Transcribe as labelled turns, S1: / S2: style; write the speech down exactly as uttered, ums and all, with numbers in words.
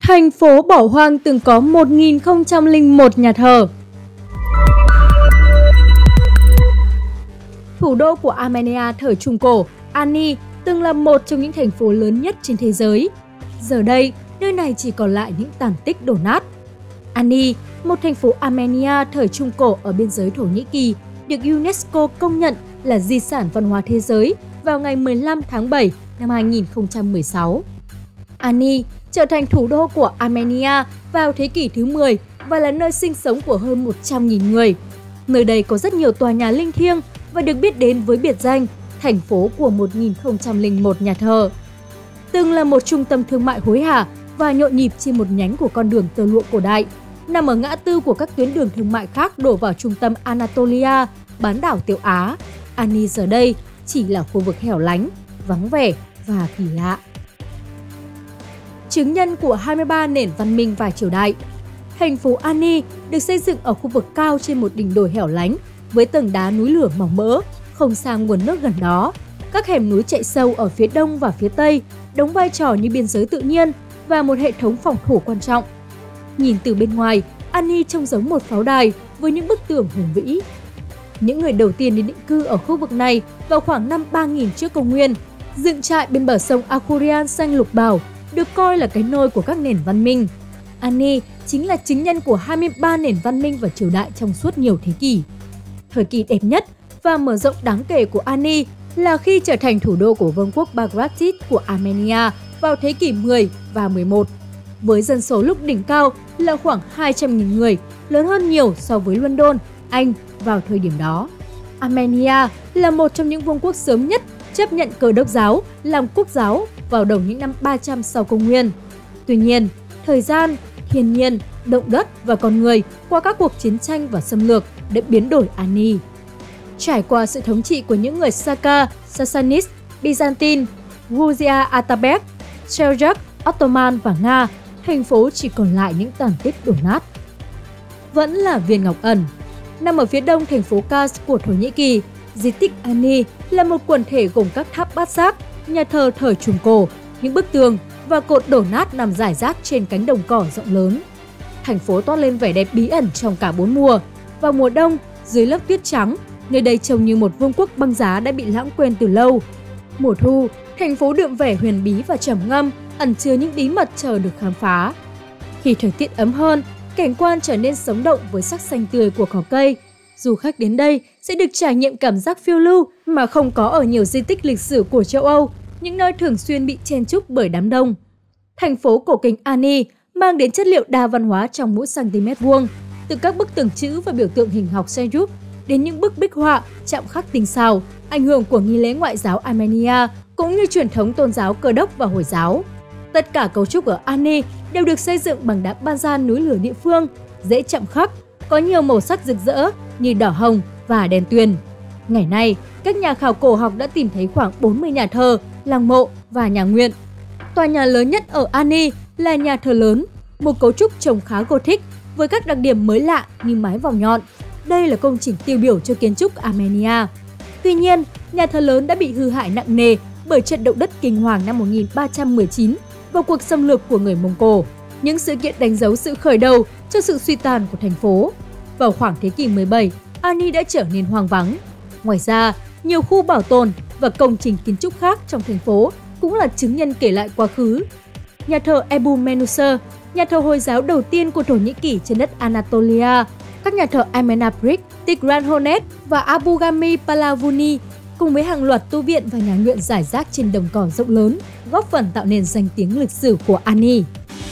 S1: Thành phố bỏ hoang từng có một nghìn không trăm lẻ một nhà thờ. Thủ đô của Armenia thời Trung Cổ, Ani, từng là một trong những thành phố lớn nhất trên thế giới. Giờ đây, nơi này chỉ còn lại những tàn tích đổ nát. Ani, một thành phố Armenia thời Trung Cổ ở biên giới Thổ Nhĩ Kỳ, được UNESCO công nhận là di sản văn hóa thế giới vào ngày mười lăm tháng bảy năm hai nghìn không trăm mười sáu. Ani trở thành thủ đô của Armenia vào thế kỷ thứ mười và là nơi sinh sống của hơn một trăm nghìn người. Nơi đây có rất nhiều tòa nhà linh thiêng và được biết đến với biệt danh thành phố của một nghìn không trăm lẻ một nhà thờ. Từng là một trung tâm thương mại hối hả và nhộn nhịp trên một nhánh của con đường tơ lụa cổ đại, nằm ở ngã tư của các tuyến đường thương mại khác đổ vào trung tâm Anatolia, bán đảo Tiểu Á. Ani giờ đây chỉ là khu vực hẻo lánh, vắng vẻ và kỳ lạ. Chứng nhân của hai mươi ba nền văn minh và triều đại. Thành phố Ani được xây dựng ở khu vực cao trên một đỉnh đồi hẻo lánh với tầng đá núi lửa mỏng mỡ, không xa nguồn nước gần đó. Các hẻm núi chạy sâu ở phía đông và phía tây đóng vai trò như biên giới tự nhiên và một hệ thống phòng thủ quan trọng. Nhìn từ bên ngoài, Ani trông giống một pháo đài với những bức tường hùng vĩ. Những người đầu tiên đến định cư ở khu vực này vào khoảng năm ba nghìn trước công nguyên, dựng trại bên bờ sông Akurian xanh lục bảo, được coi là cái nôi của các nền văn minh. Ani chính là chứng nhân của hai mươi ba nền văn minh và triều đại trong suốt nhiều thế kỷ. Thời kỳ đẹp nhất và mở rộng đáng kể của Ani là khi trở thành thủ đô của Vương quốc Bagratid của Armenia vào thế kỷ mười và mười một. Với dân số lúc đỉnh cao là khoảng hai trăm nghìn người, lớn hơn nhiều so với London, Anh vào thời điểm đó. Armenia là một trong những vương quốc sớm nhất chấp nhận Cơ đốc giáo làm quốc giáo vào đầu những năm ba trăm sau công nguyên. Tuy nhiên, thời gian, thiên nhiên, động đất và con người qua các cuộc chiến tranh và xâm lược đã biến đổi Ani. Trải qua sự thống trị của những người Saka, Sassanid, Byzantine, Georgia, Atabek, Seljuk, Ottoman và Nga, thành phố chỉ còn lại những tàn tích đổ nát. Vẫn là viên ngọc ẩn. Nằm ở phía đông thành phố Kars của Thổ Nhĩ Kỳ, di tích Ani là một quần thể gồm các tháp bát giác, nhà thờ thời Trung Cổ, những bức tường và cột đổ nát nằm rải rác trên cánh đồng cỏ rộng lớn. Thành phố toát lên vẻ đẹp bí ẩn trong cả bốn mùa. Vào mùa đông, dưới lớp tuyết trắng, nơi đây trông như một vương quốc băng giá đã bị lãng quên từ lâu. Mùa thu, thành phố đượm vẻ huyền bí và trầm ngâm, ẩn chứa những bí mật chờ được khám phá. Khi thời tiết ấm hơn, cảnh quan trở nên sống động với sắc xanh tươi của cỏ cây. Du khách đến đây sẽ được trải nghiệm cảm giác phiêu lưu mà không có ở nhiều di tích lịch sử của châu Âu, những nơi thường xuyên bị chen chúc bởi đám đông. Thành phố cổ kính Ani mang đến chất liệu đa văn hóa trong mỗi cm vuông, từ các bức tường chữ và biểu tượng hình học Seljuk đến những bức bích họa, chạm khắc tinh xảo, ảnh hưởng của nghi lễ ngoại giáo Armenia cũng như truyền thống tôn giáo Cơ đốc và Hồi giáo. Tất cả cấu trúc ở Ani đều được xây dựng bằng đá bazan núi lửa địa phương, dễ chạm khắc, có nhiều màu sắc rực rỡ như đỏ hồng và đen tuyền. Ngày nay, các nhà khảo cổ học đã tìm thấy khoảng bốn mươi nhà thờ, lăng mộ và nhà nguyện. Tòa nhà lớn nhất ở Ani là nhà thờ lớn, một cấu trúc trông khá Gothic với các đặc điểm mới lạ như mái vòm nhọn. Đây là công trình tiêu biểu cho kiến trúc Armenia. Tuy nhiên, nhà thờ lớn đã bị hư hại nặng nề bởi trận động đất kinh hoàng năm một nghìn ba trăm mười chín và cuộc xâm lược của người Mông Cổ. Những sự kiện đánh dấu sự khởi đầu cho sự suy tàn của thành phố. Vào khoảng thế kỷ mười bảy, Ani đã trở nên hoang vắng. Ngoài ra, nhiều khu bảo tồn và công trình kiến trúc khác trong thành phố cũng là chứng nhân kể lại quá khứ. Nhà thờ Ebu Menuser, nhà thờ Hồi giáo đầu tiên của Thổ Nhĩ Kỳ trên đất Anatolia, các nhà thờ Amenaprik, Tigranhonet và Abu Ghami Palavuni cùng với hàng loạt tu viện và nhà nguyện rải rác trên đồng cỏ rộng lớn, góp phần tạo nên danh tiếng lịch sử của Ani.